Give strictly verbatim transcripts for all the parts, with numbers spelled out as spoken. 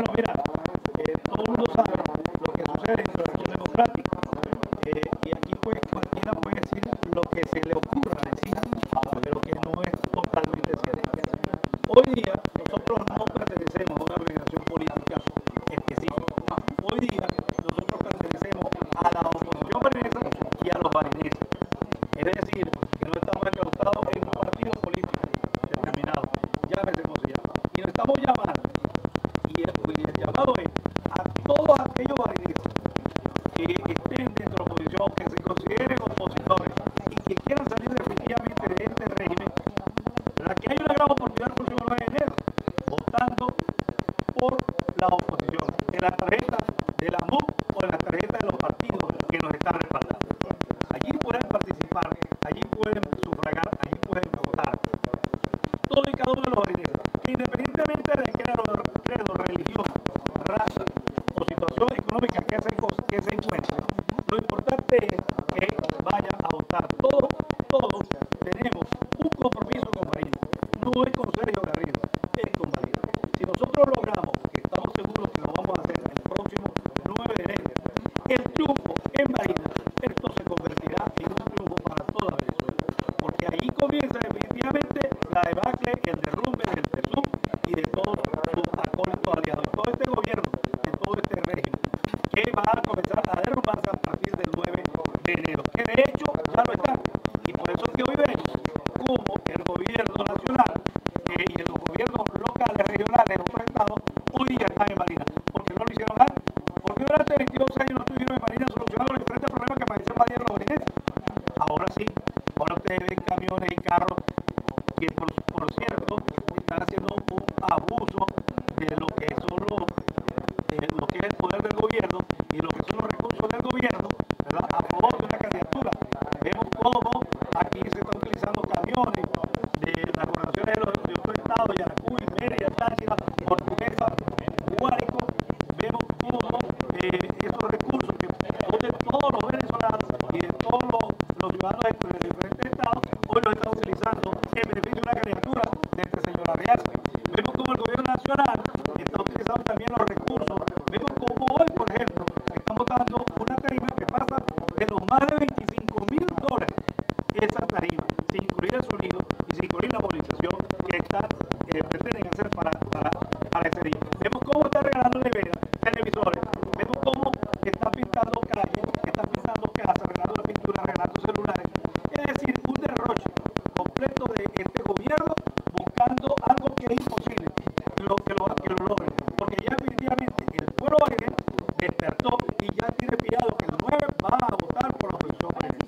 Bueno, mira, eh, todo el mundo sabe lo que sucede en el resto democrático. Eh, y aquí pues cualquiera puede decir lo que se le ocurra decir, pero que no es totalmente cierto. Hoy día nosotros no pertenecemos a una organización política específica. Hoy día nosotros pertenecemos a la oposición barinesa y a los barineses. Es decir, que no estamos encausados en un partido político determinado, llámese como se llama. Y nos estamos llamando, y el, y el llamado es a todos aquellos barineses que estén dentro de la oposición, que se consideren opositores y que quieran salir definitivamente de este régimen, ¿verdad? Que hay una gran oportunidad el próximo nueve de enero, votando por la oposición, de la tarjeta de la M U o de la tarjeta de los partidos que nos están respaldando. Allí pueden participar, allí pueden sufragar, allí pueden votar. Todo y cada uno de los barineses, independientemente de género, credo, religión, raza o situación económica que se, que se encuentre, lo importante es que vayan a votar. Todos, todos tenemos un compromiso con Barinas, no es con Sergio Garrido, es con Barinas. Si nosotros logramos, que estamos seguros que lo vamos a hacer el próximo nueve de enero, el triunfo en Barinas, esto se convertirá en un triunfo para toda Venezuela, porque ahí comienza definitivamente la debacle, el derrumbe del P S U V y de todos sus acólitos aliados, de todo este gobierno, de todo este régimen, que va a comenzar a derrumbarse a partir del nueve de enero, que de hecho ya lo está. Y por eso es que hoy vemos como el gobierno nacional eh, y los gobiernos locales, regionales de otros estados, hoy día están en Barinas, porque no lo hicieron antes, porque durante veintidós años no estuvieron en Barinas solucionando los diferentes problemas que padecían Barinas los barineses. Ahora sí, ahora ustedes ven camiones y carros que por, por cierto están haciendo un abuso de lo que son los, de lo que es el poder del gobierno y lo que son los recursos del gobierno, ¿verdad? A favor de una candidatura. Vemos cómo aquí se están utilizando camiones de las gobernaciones de los de otros estados, Yaracuy, Mérida, Táchira, Portuguesa, Guárico. Vemos cómo eh, esos recursos que son de todos los venezolanos y de todos los, los ciudadanos de, de diferentes estados, hoy los están utilizando en beneficio de una candidatura de este señor Arriaza. Vemos cómo el gobierno nacional está utilizando también los recursos. Vemos cómo hoy, por ejemplo, estamos dando una tarifa que pasa de los más de veinticinco mil dólares, esa tarifa, sin incluir el sonido y sin incluir la movilización que están, eh, pretenden hacer para, para, para ese día. Vemos cómo están regalando neveras, televisores, vemos cómo están pintando calles, están pintando casas, regalando la pintura, regalando celulares. Es decir, un derroche completo de este gobierno buscando algo que es imposible, lo, que, lo, que lo logre, porque ya definitivamente el pueblo barinés despertó y ya tiene pillado que el nueve va a votar por la oposición barinesa.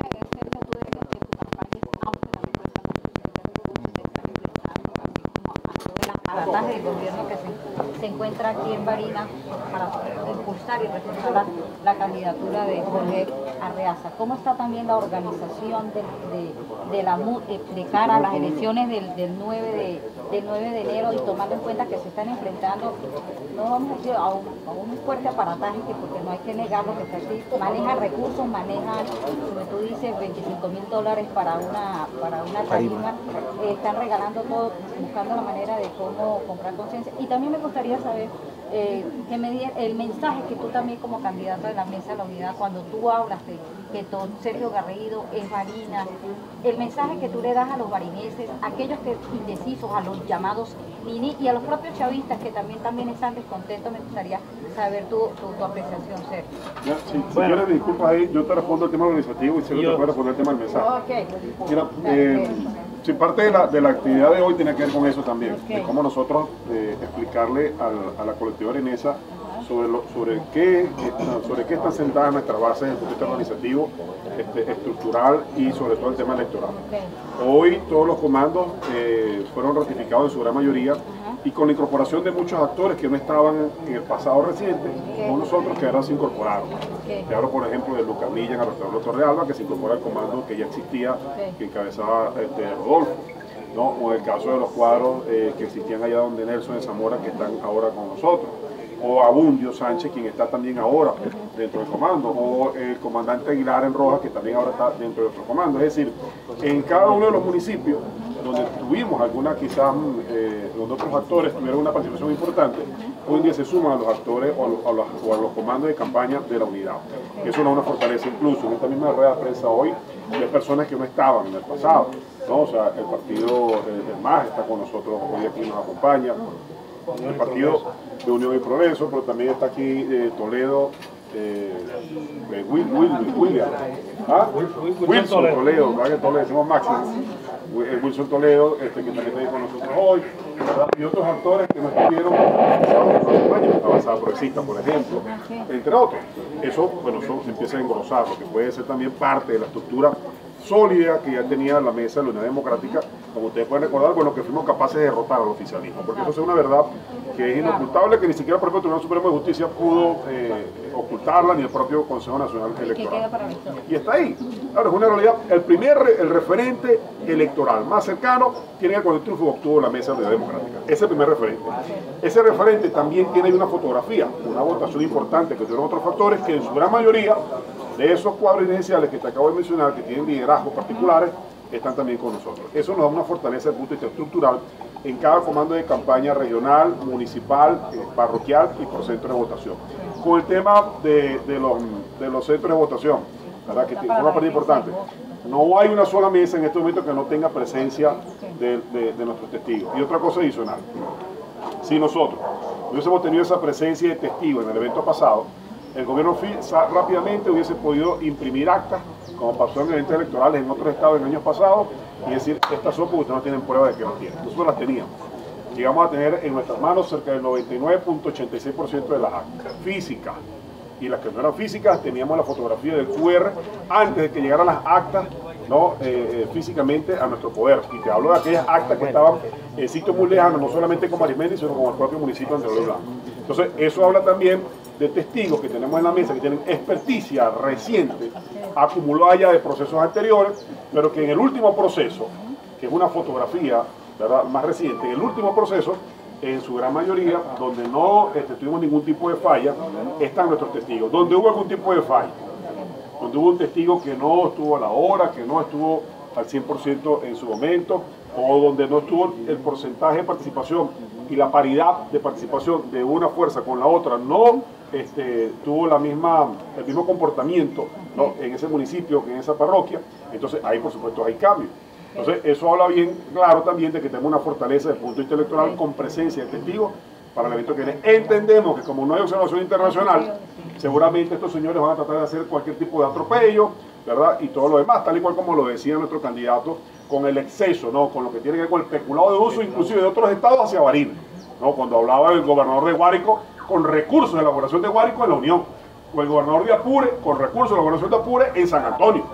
Aparataje del gobierno que se, se encuentra aquí en Barinas para impulsar y reforzar la, la candidatura de Jorge Arriaza. ¿Cómo está también la organización de, de, de la M U de, de cara a las elecciones del, del, nueve de, del nueve de enero y tomando en cuenta que se están enfrentando, no vamos a decir, a un, a un fuerte aparataje, que porque no hay que negarlo, que está aquí, manejan recursos, manejan, como tú dices, veinticinco mil dólares para una, para una tarima, eh, están regalando todo, buscando la manera de cómo comprar conciencia. Y también me gustaría saber eh, que me diera el mensaje que tú también como candidato de la Mesa de la Unidad, cuando tú hablas de que todo Sergio Garrido es Barinas, el mensaje que tú le das a los barineses, a aquellos que indecisos, a los llamados Nini y a los propios chavistas que también, también están descontentos, me gustaría saber tu, tu, tu apreciación, Sergio. Ya, si, si bueno. quieres disculpas ahí, yo te respondo el tema organizativo y Sergio te puede responder el tema del mensaje. Okay. Mira, eh, si parte de la, de la actividad de hoy tiene que ver con eso también, okay. de cómo nosotros eh, explicarle al, a la colectiva barinesa sobre, lo, sobre, qué, sobre qué están sentadas nuestras bases desde el punto de vista organizativo, este, estructural y sobre todo el tema electoral. Okay. Hoy todos los comandos eh, fueron ratificados en su gran mayoría, uh-huh. y con la incorporación de muchos actores que no estaban en el pasado reciente, okay. como nosotros, que ahora se incorporaron. Okay. Te hablo, por ejemplo, de Lucas Milla en el restaurante Torrealba, que se incorpora al comando que ya existía, okay. que encabezaba este, Rodolfo. ¿No? O en el caso de los cuadros eh, que existían allá donde Nelson de Zamora, que están ahora con nosotros. O Abundio Sánchez, quien está también ahora dentro del comando, o el comandante Aguilar en Rojas, que también ahora está dentro de nuestro comando. Es decir, en cada uno de los municipios donde tuvimos alguna quizás, eh, donde otros actores tuvieron una participación importante, hoy en día se suman a los actores o a los, a los, o a los comandos de campaña de la unidad. Eso no es una fortaleza, incluso en esta misma rueda de prensa hoy, de personas que no estaban en el pasado, ¿no? O sea, el partido eh, del M A S está con nosotros hoy aquí, nos acompaña, el partido de Unión y Progreso, pero también está aquí eh, Toledo, eh, eh, Will, Will, William, ¿ah? Wilson Toledo, ¿verdad? Que todos le decimos Máximo, Wilson Toledo, este, que también está ahí con nosotros hoy, ¿verdad? Y otros actores que no estuvieron avanzada progresista, por ejemplo, entre otros. Eso, bueno, eso se empieza a engrosar, porque puede ser también parte de la estructura sólida que ya tenía la mesa de la Unidad Democrática, como ustedes pueden recordar, bueno, que fuimos capaces de derrotar al oficialismo, porque eso es una verdad que es inocultable, que ni siquiera el propio Tribunal Supremo de Justicia pudo eh, ocultarla, ni el propio Consejo Nacional Electoral. Y está ahí. Claro, es una realidad. El primer, el referente electoral más cercano tiene que ver con el triunfo que obtuvo la mesa de la Unidad Democrática. Ese es el primer referente. Ese referente también tiene una fotografía, una votación importante que tuvieron otros factores que en su gran mayoría de esos cuadros iniciales que te acabo de mencionar, que tienen liderazgos particulares, están también con nosotros. Eso nos da una fortaleza desde el punto de vista estructural en cada comando de campaña regional, municipal, eh, parroquial y por centro de votación. Con el tema de, de, los, de los centros de votación, ¿verdad? Que es una parte importante. No hay una sola mesa en este momento que no tenga presencia de, de, de nuestros testigos. Y otra cosa adicional, si nosotros hubiésemos tenido esa presencia de testigos en el evento pasado, el gobierno rápidamente hubiese podido imprimir actas, como pasó en eventos electorales en otros estados en años pasados, y decir, estas son porque ustedes no tienen prueba de que las tienen. Nosotros las teníamos. Llegamos a tener en nuestras manos cerca del noventa y nueve punto ochenta y seis por ciento de las actas físicas. Y las que no eran físicas, teníamos la fotografía del Q R antes de que llegaran las actas, ¿no? eh, eh, físicamente a nuestro poder. Y te hablo de aquellas actas que estaban en sitios muy lejanos, no solamente con Arismendi, sino con el propio municipio de Andrés Blanco. Entonces, eso habla también de testigos que tenemos en la mesa, que tienen experticia reciente, acumulada ya de procesos anteriores, pero que en el último proceso, que es una fotografía, ¿verdad?, más reciente, en el último proceso, en su gran mayoría, donde no este, tuvimos ningún tipo de falla, están nuestros testigos. Donde hubo algún tipo de falla, donde hubo un testigo que no estuvo a la hora, que no estuvo al cien por ciento en su momento, o donde no estuvo el porcentaje de participación y la paridad de participación de una fuerza con la otra, no este, tuvo la misma, el mismo comportamiento, ¿no?, en ese municipio, que en esa parroquia, entonces ahí por supuesto hay cambios. Entonces eso habla bien claro también de que tenemos una fortaleza desde el punto de vista electoral con presencia de testigos para el evento que viene. Entendemos que como no hay observación internacional, seguramente estos señores van a tratar de hacer cualquier tipo de atropello, ¿verdad? Y todo lo demás, tal y cual como lo decía nuestro candidato, con el exceso, ¿no?, con lo que tiene que ver con el peculado de uso, inclusive de otros estados hacia Barinas, ¿no?, cuando hablaba del gobernador de Guárico con recursos de elaboración de Guárico en la Unión, o el gobernador de Apure con recursos de elaboración de Apure en San Antonio,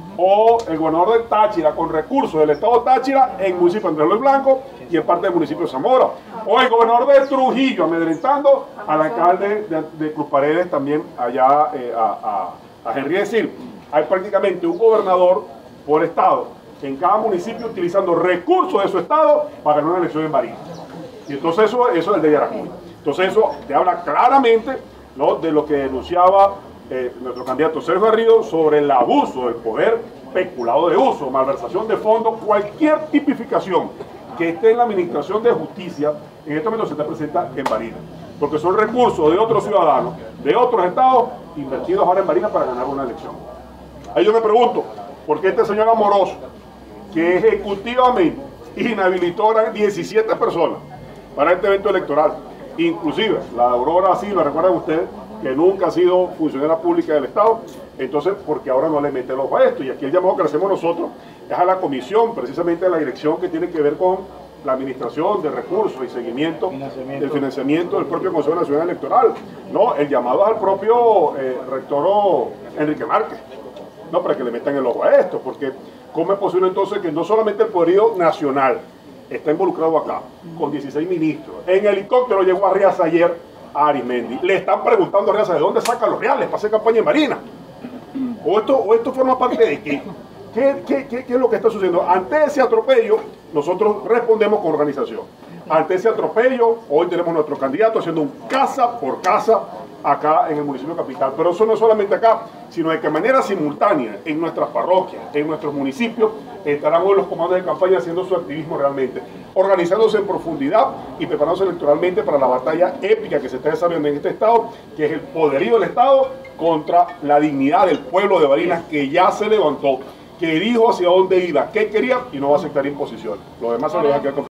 o el gobernador de Táchira con recursos del estado de Táchira en el municipio de Andrés Luis Blanco y en parte del municipio de Zamora, o el gobernador de Trujillo amedrentando al alcalde de, de Cruz Paredes también allá eh, a, a, a Henry. Es decir, hay prácticamente un gobernador por estado en cada municipio utilizando recursos de su estado para ganar una elección en Barinas. Y entonces eso, eso es el de Yaracuy. Entonces eso te habla claramente, ¿no?, de lo que denunciaba Eh, nuestro candidato Sergio Garrido sobre el abuso del poder, peculado de uso, malversación de fondos, cualquier tipificación que esté en la administración de justicia, en este momento se te presenta en Barinas, porque son recursos de otros ciudadanos, de otros estados, invertidos ahora en Barinas para ganar una elección. Ahí yo me pregunto, ¿por qué este señor Amoroso, que ejecutivamente inhabilitó a diecisiete personas para este evento electoral, inclusive la Aurora Silva, recuerdan ustedes, que nunca ha sido funcionaria pública del Estado, entonces, porque ahora no le mete el ojo a esto? Y aquí el llamado que le hacemos nosotros es a la comisión, precisamente a la dirección que tiene que ver con la administración de recursos y seguimiento financiamiento. del financiamiento del propio Consejo Nacional Electoral, ¿no? El llamado es al propio eh, rector Enrique Márquez, ¿no?, para que le metan el ojo a esto, porque ¿cómo es posible entonces que no solamente el poderío nacional está involucrado acá, con dieciséis ministros, en helicóptero llegó a Riaza ayer a Arismendi, le están preguntando a Riaza de dónde sacan los reales para hacer campaña en Barinas? ¿O esto, o esto forma parte de qué? ¿Qué, qué, qué, ¿Qué es lo que está sucediendo? Ante ese atropello, nosotros respondemos con organización. Ante ese atropello, hoy tenemos nuestro candidato haciendo un casa por casa acá en el municipio capital. Pero eso no es solamente acá, sino de que de manera simultánea en nuestras parroquias, en nuestros municipios, estarán hoy los comandos de campaña haciendo su activismo realmente, organizándose en profundidad y preparándose electoralmente para la batalla épica que se está desarrollando en este estado, que es el poderío del estado contra la dignidad del pueblo de Barinas, que ya se levantó, que dijo hacia dónde iba, qué quería y no va a aceptar imposiciones. Lo demás se lo va a quedar con